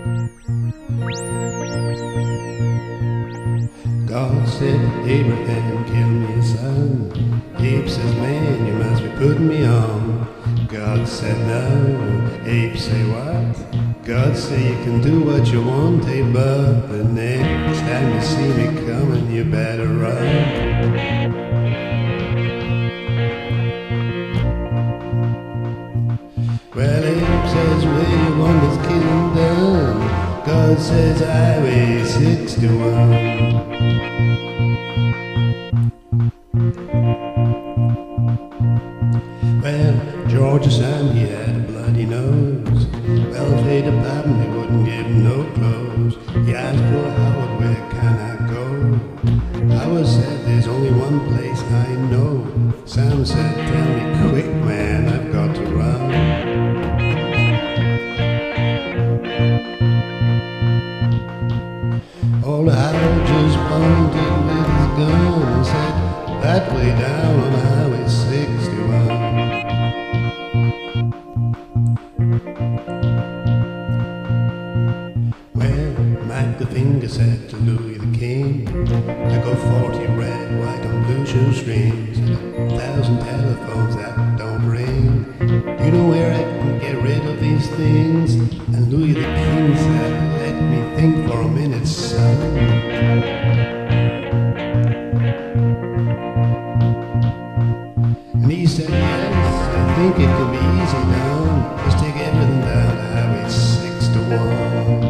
God said, Abraham, kill me, son. Abe says, man, you must be putting me on. God said, no. Abe say, what? God say, you can do what you want, Abe, but the next time you see me coming, you better run. Well, Abe says, where you want this killing done? God says, Highway 61. Well, George's son, he had a bloody nose. Welfare department, they wouldn't give him no clothes. He asked poor Howard, where can I go? Howard said, there's only one place I know. Sam said, tell me quick, man, I've got to run. Old Howard just pointed with his gun and said, that way down on Highway 61. Well, Mac the Finger said to Louis the King, I got 40 red, white and blue shoestrings, and 1,000 telephones that don't ring. You know where I can get rid of these things? And Louis the King said, let me think for a minute, son. And he said, yes, I think it can be easy now. Just take everything down to Highway 61.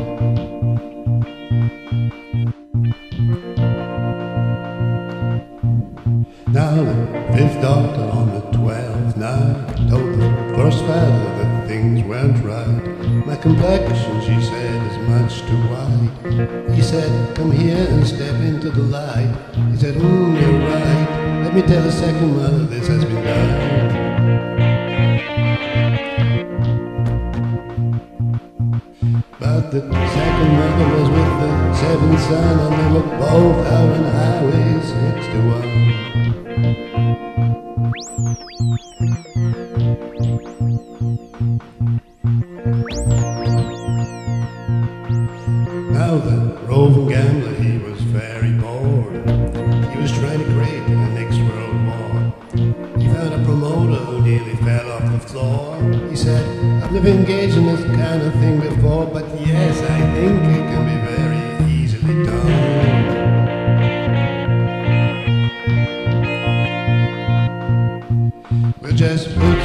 Now the 5th doctor on the 12th night told the first fellow that things weren't right. My complexion, she said, is much too white. He said, come here and step into the light. He said, you're right. Let me tell the second mother this has been done. But the second mother was with the 7th son, and they were both out on Highway 61. Now the roving gambler, he was very bored. He was trying to create the next world war. He found a promoter who nearly fell off the floor. He said, I've never engaged in this kind of thing before, but yes, I think it can be very easily done. We'll just put